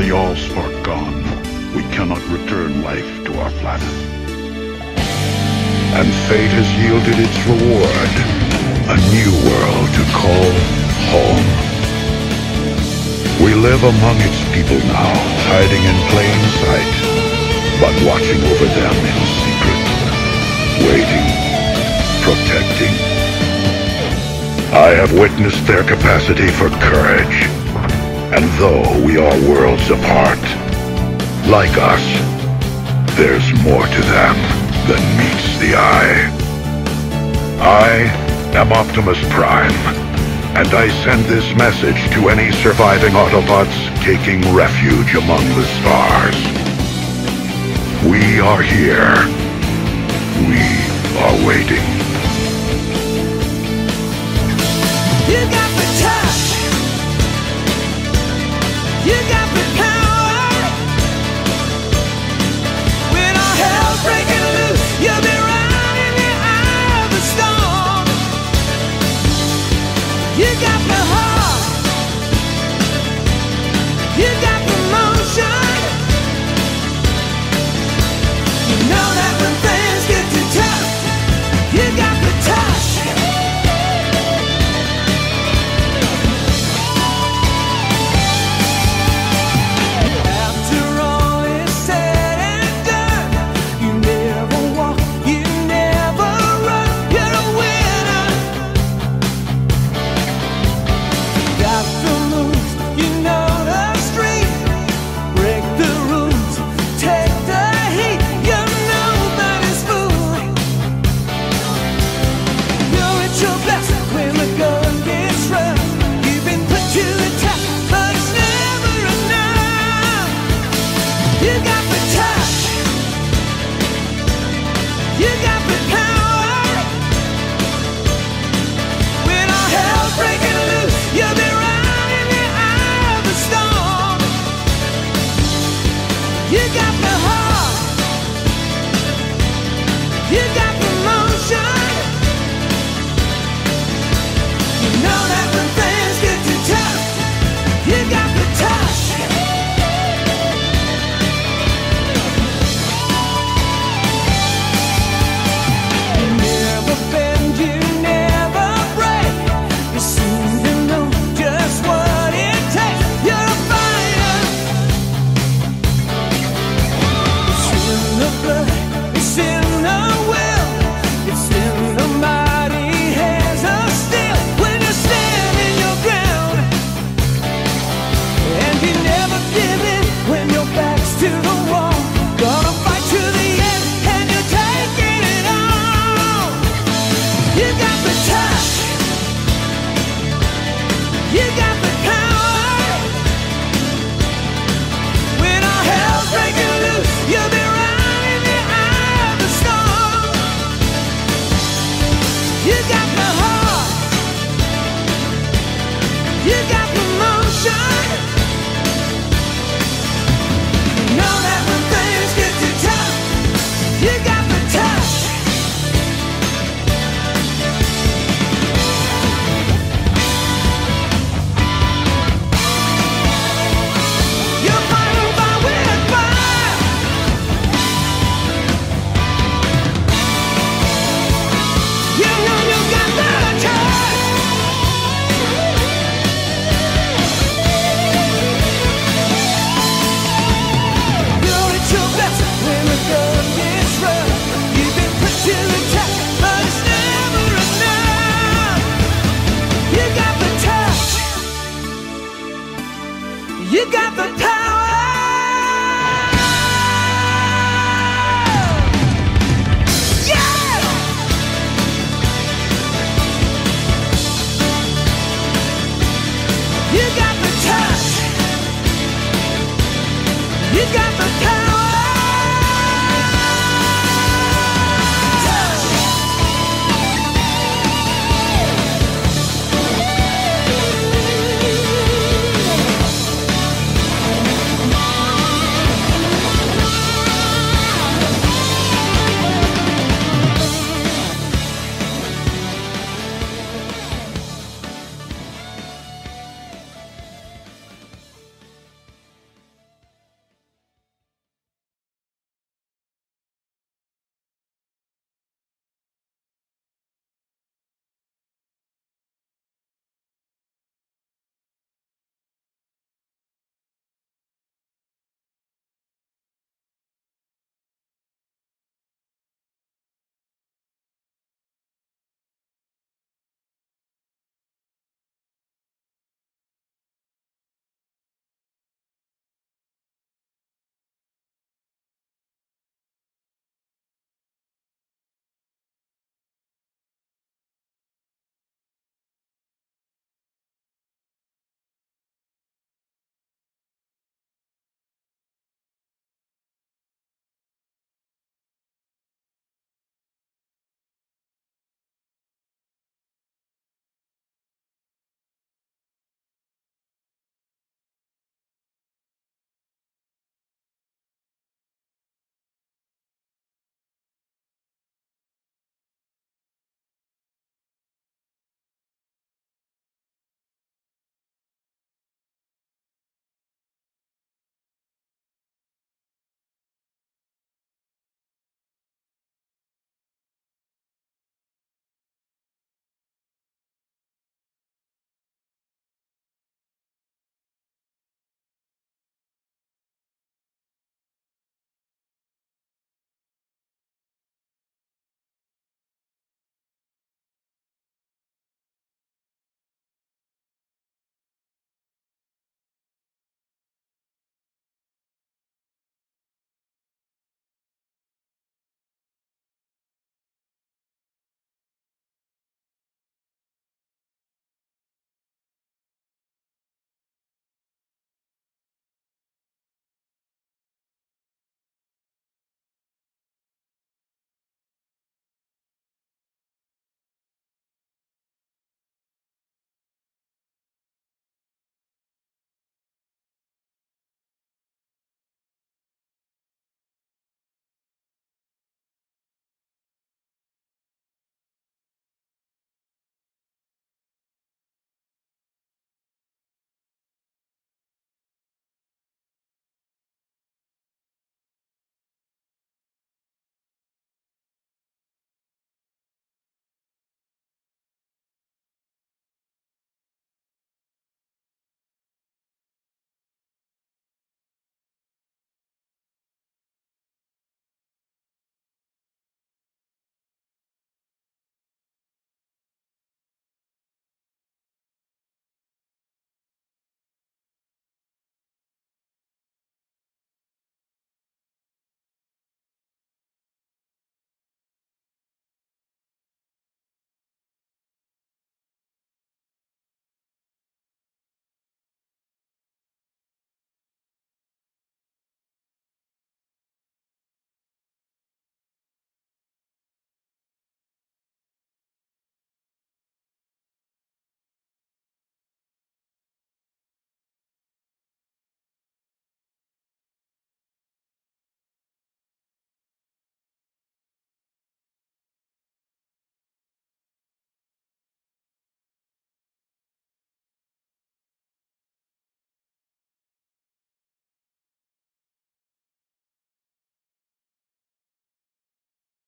the Allspark gone, we cannot return life to our planet. And fate has yielded its reward, a new world to call home. We live among its people now, hiding in plain sight, but watching over them in secret, waiting, protecting. I have witnessed their capacity for courage, and though we are worlds apart, like us, there's more to them than meets the eye. I am Optimus Prime, and I send this message to any surviving Autobots taking refuge among the stars. We are here. We are waiting. You got the touch. You got the power. When all hell's breaking loose, you'll be right in the eye of the storm. You got the heart. You got the motion. You know that when things get too tough, you got the touch. You got the power. Yeah! You got